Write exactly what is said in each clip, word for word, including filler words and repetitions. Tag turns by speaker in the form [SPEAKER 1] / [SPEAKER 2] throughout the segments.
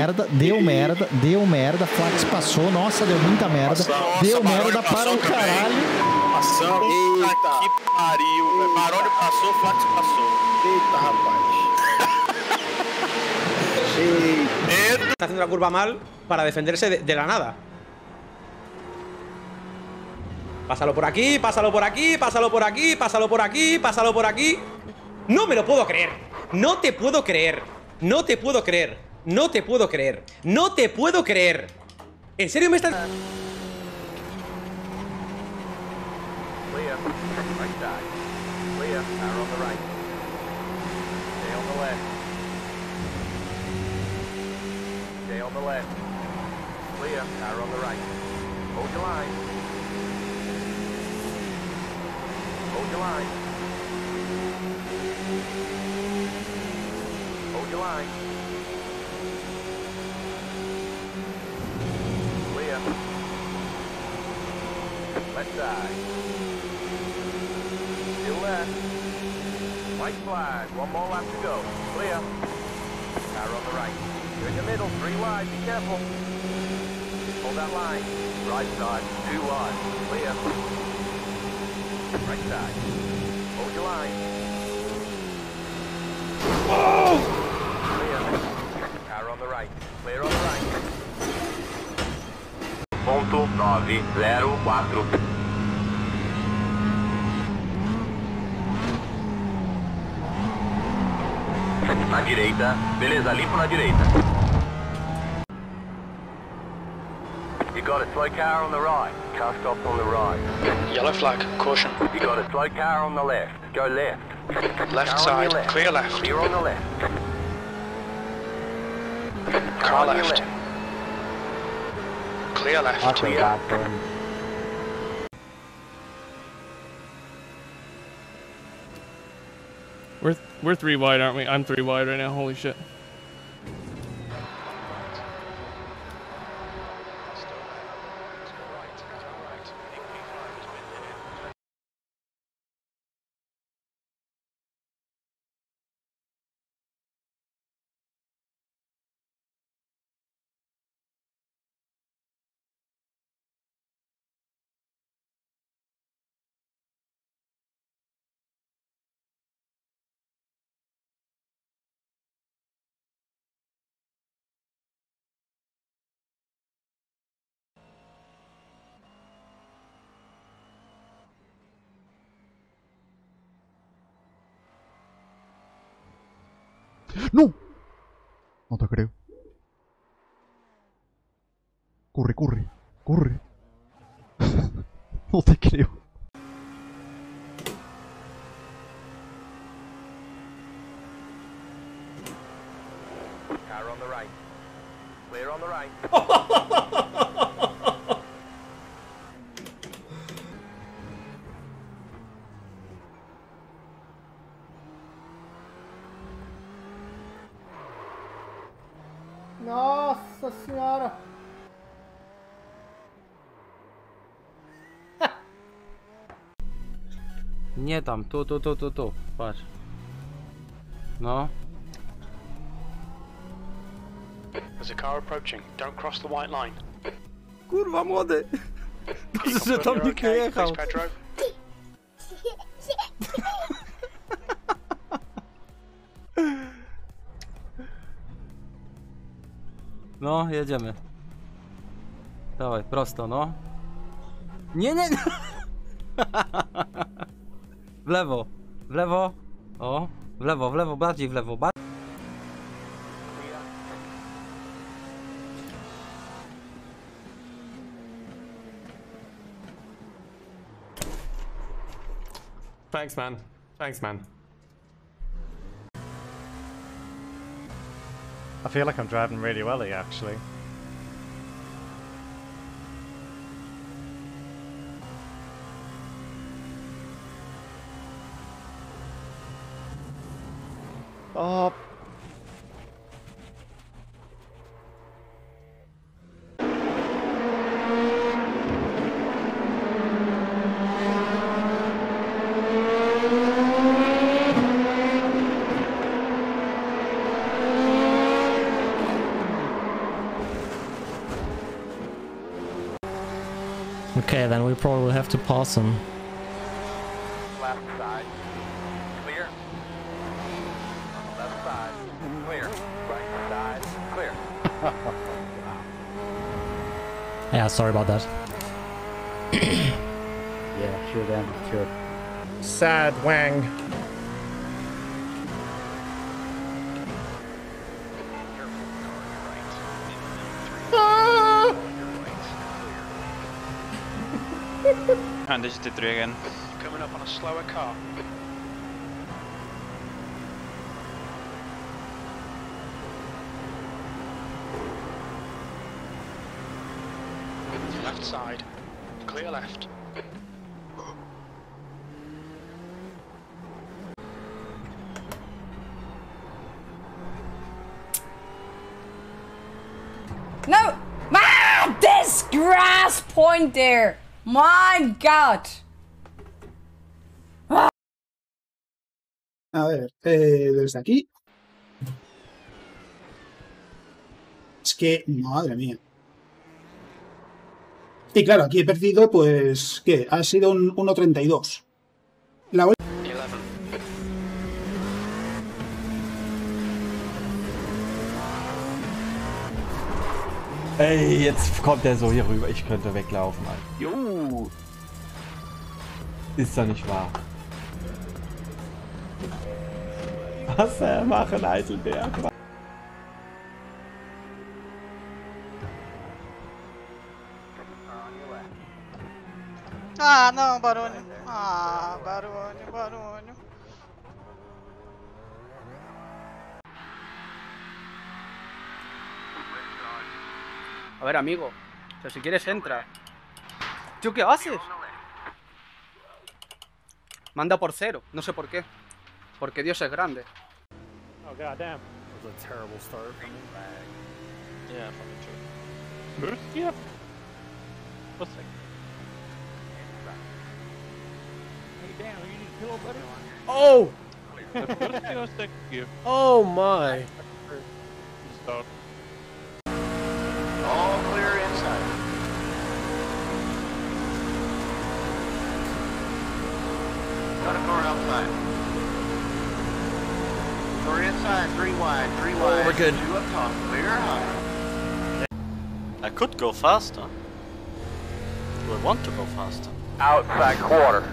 [SPEAKER 1] merda, deu merda, deu merda, Flax passou, nossa, deu muita merda,
[SPEAKER 2] Nossa,
[SPEAKER 1] deu
[SPEAKER 2] Baroni
[SPEAKER 1] merda para
[SPEAKER 2] passou
[SPEAKER 1] o
[SPEAKER 2] também.
[SPEAKER 1] caralho.
[SPEAKER 2] Passamos. Eita, que pariu, velho. Baroni passou, Flax passou.
[SPEAKER 3] Eita, rapaz.
[SPEAKER 2] Eita.
[SPEAKER 4] Está haciendo la curva mal para defenderse de, de la nada. Pásalo por aquí, pásalo por aquí, pásalo por aquí, pásalo por aquí, pásalo por aquí. No me lo puedo creer. No te puedo creer. No te puedo creer. No te puedo creer. No te puedo creer. ¿En serio me estás...?
[SPEAKER 5] Clear. Right side. Clear. Power on the right. Stay on the left. Stay on the left. Clear. Power on the right. Hold your line. Hold your line. Hold your line. Clear. Left side. Still there. White flag. One more lap to go. Clear. Power on the right. You're in the middle. Three wide. Be careful. Hold that line. Right side. Two wide. Clear. Right side. Hold your line.
[SPEAKER 4] ¡Oh!
[SPEAKER 5] Clear. Power on the right. Clear on the right. Ponto nove zero quatro. Na direita. Beleza, limpo na direita. You got a slow car on the right. Car stopped on the right.
[SPEAKER 6] Yellow flag, caution.
[SPEAKER 5] You got a slow car on the left. Go left.
[SPEAKER 6] Left
[SPEAKER 5] Car on
[SPEAKER 6] side,
[SPEAKER 5] your left.
[SPEAKER 6] clear left.
[SPEAKER 5] Clear on the left.
[SPEAKER 6] Car
[SPEAKER 5] on your
[SPEAKER 6] left. Clear left.
[SPEAKER 5] Clear.
[SPEAKER 7] We're we're three wide, aren't we? I'm three wide right now. Holy shit.
[SPEAKER 8] ¡No! No te creo. Corre, corre, corre. No te creo.
[SPEAKER 5] Car on the right. Clear on the right.
[SPEAKER 1] Nossa senhora!
[SPEAKER 9] Nie tam, tu, tu, tu, tu, tu, patrz. No.
[SPEAKER 6] There's a car approaching. Don't cross the white line.
[SPEAKER 9] Kurwa młody! Dobrze, że tam
[SPEAKER 6] You're
[SPEAKER 9] nikt nie
[SPEAKER 6] okay,
[SPEAKER 9] jechał.
[SPEAKER 6] please, Pedro.
[SPEAKER 9] No, jedziemy. Dawaj, prosto, no. Nie, nie, nie. W lewo, w lewo. O, w lewo, w lewo, bardziej w lewo. Bar
[SPEAKER 7] Thanks, man. Thanks, man.
[SPEAKER 10] I feel like I'm driving really well here, actually. Oh.
[SPEAKER 9] Okay, then we probably will have to pause him.
[SPEAKER 5] Left side. Clear. Left side. Clear. Right side. Clear.
[SPEAKER 9] Yeah, sorry about that.
[SPEAKER 1] Yeah, sure then, sure.
[SPEAKER 3] Sad Wang.
[SPEAKER 6] And digit three again. Coming up on a slower car. Left side. Clear left.
[SPEAKER 11] No! Ah, this grass point there! My God! Ah.
[SPEAKER 12] A ver, eh, desde aquí. Es que, madre mía. Y claro, aquí he perdido, pues, ¿qué? Ha sido un uno treinta y dos. La voy...
[SPEAKER 13] Ey, jetzt kommt er so hier rüber. Ich könnte weglaufen, Alter. Jo. Ist doch nicht wahr. Was soll er machen, Eiselberg?
[SPEAKER 6] Ah, não, Barônio. Ah, Barônio, Barônio.
[SPEAKER 3] A ver, amigo. Pero si quieres, entra. Tío, ¿qué haces? Manda por cero. No sé por qué. Porque Dios es grande.
[SPEAKER 10] Oh, goddamn. That was a terrible start for me.
[SPEAKER 6] Yeah, probably true.
[SPEAKER 10] Yep. What's that? Hey, Dan, are you need a pillow, buddy?
[SPEAKER 7] Oh!
[SPEAKER 10] Thank you.
[SPEAKER 7] Oh my!
[SPEAKER 10] Stop.
[SPEAKER 5] All clear inside. Got a car outside. Three inside, three wide, three wide.
[SPEAKER 2] We're good.
[SPEAKER 5] Two up top, clear high.
[SPEAKER 6] I could go faster. Do I want to go faster?
[SPEAKER 5] Outside quarter.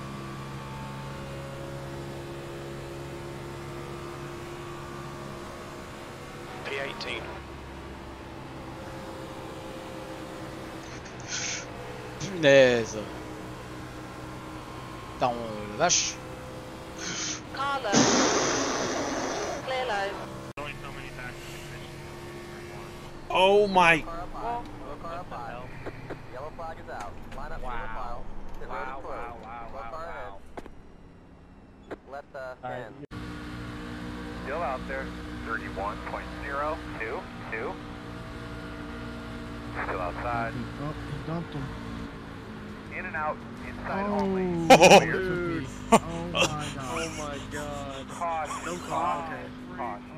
[SPEAKER 6] P eighteen.
[SPEAKER 3] Punaise. Dans le vache.
[SPEAKER 11] Carlo. Clear low.
[SPEAKER 7] Oh my!
[SPEAKER 5] Yellow flag is out. Line up wow. Pile. Wow, wow, wow, wow, wow. Let the stand. Still out there. thirty-one point zero two two. Still outside. In and out. Inside
[SPEAKER 7] oh,
[SPEAKER 5] only.
[SPEAKER 7] Oh, dude. Oh my god.
[SPEAKER 5] Oh my god. Caution.
[SPEAKER 7] No
[SPEAKER 5] caution. Caution.